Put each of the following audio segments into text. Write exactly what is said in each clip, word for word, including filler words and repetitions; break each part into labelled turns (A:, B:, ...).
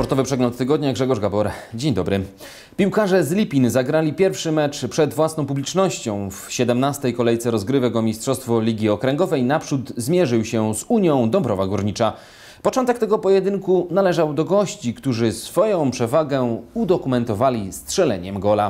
A: Sportowy przegląd tygodnia, Grzegorz Gabor. Dzień dobry. Piłkarze z Lipin zagrali pierwszy mecz przed własną publicznością. W siedemnastej kolejce rozgrywek o Mistrzostwo Ligi Okręgowej naprzód zmierzył się z Unią Dąbrowa Górnicza. Początek tego pojedynku należał do gości, którzy swoją przewagę udokumentowali strzeleniem gola.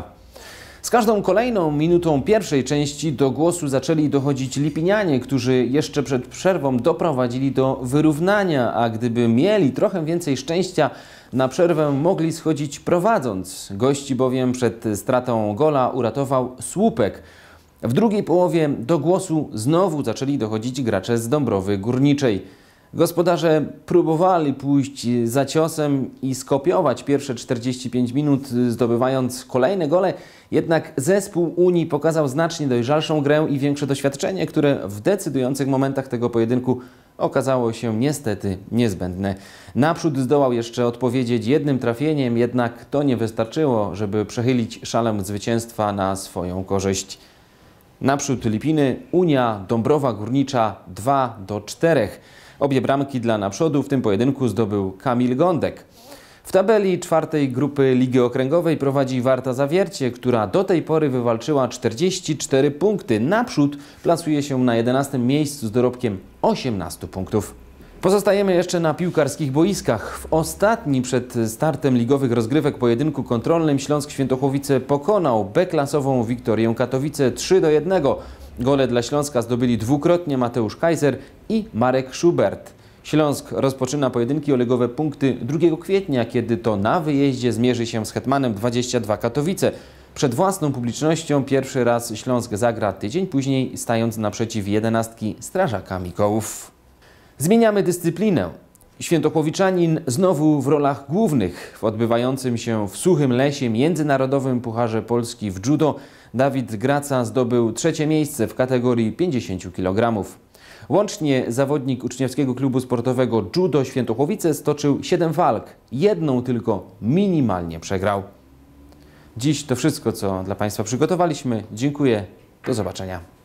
A: Z każdą kolejną minutą pierwszej części do głosu zaczęli dochodzić Lipinianie, którzy jeszcze przed przerwą doprowadzili do wyrównania, a gdyby mieli trochę więcej szczęścia, na przerwę mogli schodzić prowadząc. Gości bowiem przed stratą gola uratował słupek. W drugiej połowie do głosu znowu zaczęli dochodzić gracze z Dąbrowy Górniczej. Gospodarze próbowali pójść za ciosem i skopiować pierwsze czterdzieści pięć minut, zdobywając kolejne gole, jednak zespół Unii pokazał znacznie dojrzalszą grę i większe doświadczenie, które w decydujących momentach tego pojedynku okazało się niestety niezbędne. Naprzód zdołał jeszcze odpowiedzieć jednym trafieniem, jednak to nie wystarczyło, żeby przechylić szalę zwycięstwa na swoją korzyść. Naprzód Lipiny, Unia Dąbrowa Górnicza dwa do czterech. Obie bramki dla naprzód w tym pojedynku zdobył Kamil Gądek. W tabeli czwartej grupy Ligi Okręgowej prowadzi Warta Zawiercie, która do tej pory wywalczyła czterdzieści cztery punkty. Naprzód plasuje się na jedenastym miejscu z dorobkiem osiemnastu punktów. Pozostajemy jeszcze na piłkarskich boiskach. W ostatni przed startem ligowych rozgrywek pojedynku kontrolnym Śląsk Świętochłowice pokonał B-klasową Wiktorię Katowice trzy do jednego. Gole dla Śląska zdobyli dwukrotnie Mateusz Kaiser i Marek Schubert. Śląsk rozpoczyna pojedynki o ligowe punkty drugiego kwietnia, kiedy to na wyjeździe zmierzy się z Hetmanem dwadzieścia dwa Katowice. Przed własną publicznością pierwszy raz Śląsk zagra tydzień później, stając naprzeciw jedenastki Strażaka Mikołów. Zmieniamy dyscyplinę. Świętochłowiczanin znowu w rolach głównych. W odbywającym się w Suchym Lesie Międzynarodowym Pucharze Polski w judo Dawid Graca zdobył trzecie miejsce w kategorii pięćdziesiąt kilogramów. Łącznie zawodnik Uczniowskiego Klubu Sportowego Judo Świętochłowice stoczył siedem walk. Jedną tylko minimalnie przegrał. Dziś to wszystko, co dla Państwa przygotowaliśmy. Dziękuję. Do zobaczenia.